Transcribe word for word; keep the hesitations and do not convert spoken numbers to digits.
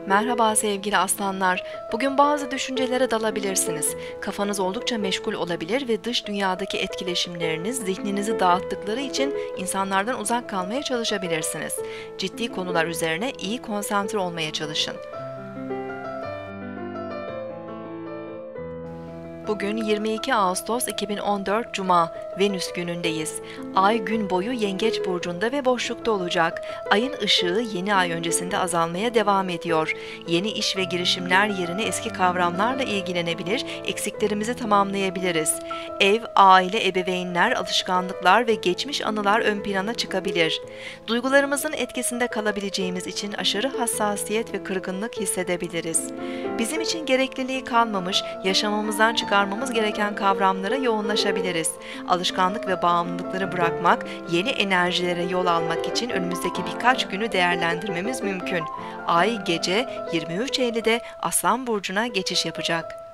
Merhaba sevgili aslanlar. Bugün bazı düşüncelere dalabilirsiniz. Kafanız oldukça meşgul olabilir ve dış dünyadaki etkileşimleriniz zihninizi dağıttıkları için insanlardan uzak kalmaya çalışabilirsiniz. Ciddi konular üzerine iyi konsantre olmaya çalışın. Bugün yirmi iki Ağustos iki bin on dört Cuma, Venüs günündeyiz. Ay gün boyu Yengeç burcunda ve boşlukta olacak. Ayın ışığı yeni ay öncesinde azalmaya devam ediyor. Yeni iş ve girişimler yerine eski kavramlarla ilgilenebilir, eksiklerimizi tamamlayabiliriz. Ev, aile, ebeveynler, alışkanlıklar ve geçmiş anılar ön plana çıkabilir. Duygularımızın etkisinde kalabileceğimiz için aşırı hassasiyet ve kırgınlık hissedebiliriz. Bizim için gerekliliği kalmamış, yaşamımızdan çıkarmamız gereken kavramlara yoğunlaşabiliriz. Alışkanlık ve bağımlılıkları bırakmak, yeni enerjilere yol almak için önümüzdeki birkaç günü değerlendirmemiz mümkün. Ay gece yirmi üç ellide Aslan burcuna geçiş yapacak.